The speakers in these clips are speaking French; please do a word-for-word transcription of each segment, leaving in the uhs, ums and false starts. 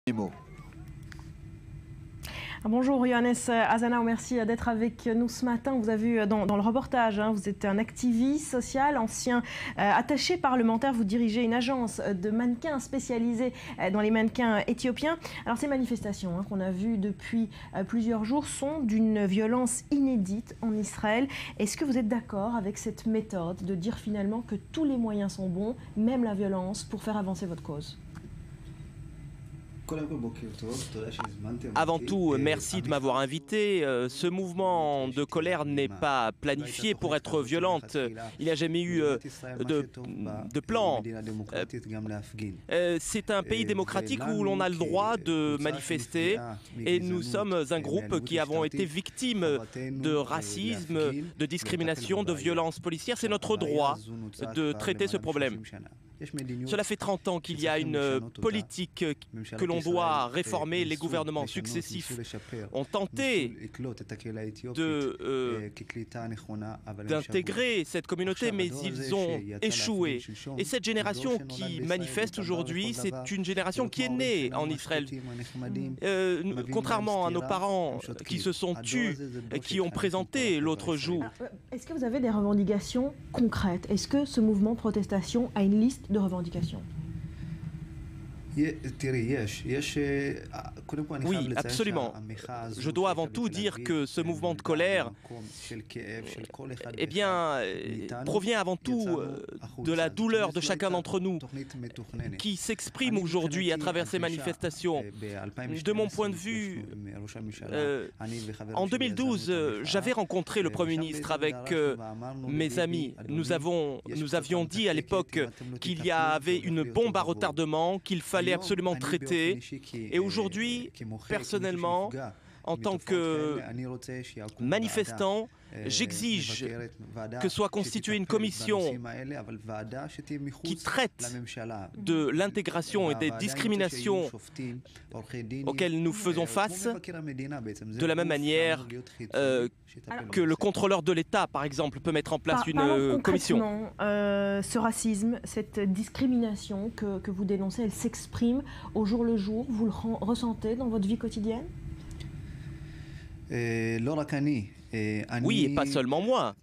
Les mots. Bonjour Johannes Azanao, merci d'être avec nous ce matin. Vous avez vu dans, dans le reportage, hein, vous êtes un activiste social, ancien euh, attaché parlementaire, vous dirigez une agence de mannequins spécialisée dans les mannequins éthiopiens. Alors ces manifestations hein, qu'on a vues depuis euh, plusieurs jours sont d'une violence inédite en Israël. Est-ce que vous êtes d'accord avec cette méthode de dire finalement que tous les moyens sont bons, même la violence, pour faire avancer votre cause ? Avant tout, merci de m'avoir invité. Ce mouvement de colère n'est pas planifié pour être violente. Il n'y a jamais eu de, de plan. C'est un pays démocratique où l'on a le droit de manifester et nous sommes un groupe qui avons été victimes de racisme, de discrimination, de violence policière. C'est notre droit de traiter ce problème. Cela fait trente ans qu'il y a une politique que l'on doit réformer. Les gouvernements successifs ont tenté de, euh, d'intégrer cette communauté, mais ils ont échoué. Et cette génération qui manifeste aujourd'hui, c'est une génération qui est née en Israël. Euh, contrairement à nos parents qui se sont tus, qui ont présenté l'autre jour. Est-ce que vous avez des revendications concrètes? Est-ce que ce mouvement de protestation a une liste de revendications? Oui, absolument. Je dois avant tout dire que ce mouvement de colère eh bien, provient avant tout de la douleur de chacun d'entre nous qui s'exprime aujourd'hui à travers ces manifestations. De mon point de vue, euh, en deux mille douze, j'avais rencontré le Premier ministre avec euh, mes amis. Nous, avons, nous avions dit à l'époque qu'il y avait une bombe à retardement, qu'il fallait absolument traiter. Et aujourd'hui, personnellement, en tant que manifestant, j'exige que soit constituée une commission qui traite de l'intégration et des discriminations auxquelles nous faisons face, de la même manière euh, que le contrôleur de l'État, par exemple, peut mettre en place une Parlons commission. Euh, ce racisme, cette discrimination que, que vous dénoncez, elle s'exprime au jour le jour. Vous le ressentez dans votre vie quotidienne? Oui, et pas seulement moi.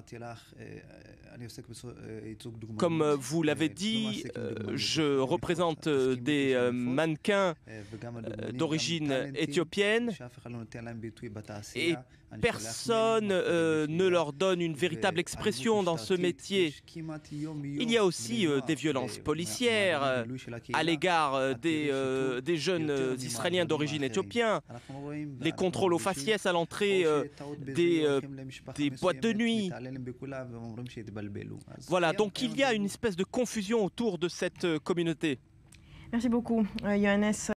Comme vous l'avez dit, je représente des mannequins d'origine éthiopienne et personne euh, ne leur donne une véritable expression dans ce métier. Il y a aussi euh, des violences policières euh, à l'égard des, euh, des jeunes Israéliens d'origine éthiopienne, les contrôles aux faciès à l'entrée euh, des, euh, des boîtes de nuit. Voilà, donc il y a une espèce de confusion autour de cette communauté. Merci beaucoup, Johannes.